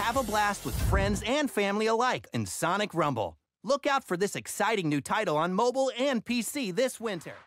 have a blast with friends and family alike in Sonic Rumble. Look out for this exciting new title on mobile and PC this winter.